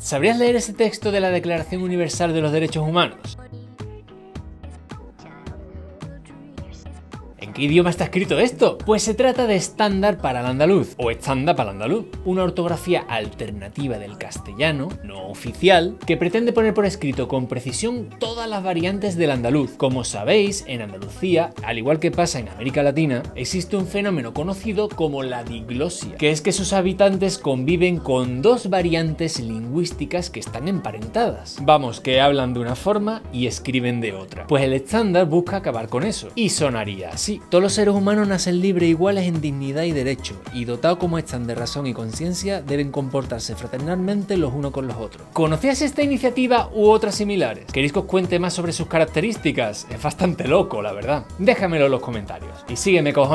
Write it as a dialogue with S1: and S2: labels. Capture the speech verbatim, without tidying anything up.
S1: ¿Sabrías leer ese texto de la Declaración Universal de los Derechos Humanos? ¿En qué idioma está escrito esto? Pues se trata de estándar para el andaluz, o estándar para el andaluz, una ortografía alternativa del castellano, no oficial, que pretende poner por escrito con precisión todas las variantes del andaluz. Como sabéis, en Andalucía, al igual que pasa en América Latina, existe un fenómeno conocido como la diglosia, que es que sus habitantes conviven con dos variantes lingüísticas que están emparentadas. Vamos, que hablan de una forma y escriben de otra. Pues el estándar busca acabar con eso, y sonaría así. Todos los seres humanos nacen libres e iguales en dignidad y derecho, y dotados como están de razón y conciencia, deben comportarse fraternalmente los unos con los otros. ¿Conocías esta iniciativa u otras similares? ¿Queréis que os cuente más sobre sus características? Es bastante loco, la verdad. Déjamelo en los comentarios. Y sígueme, cojones.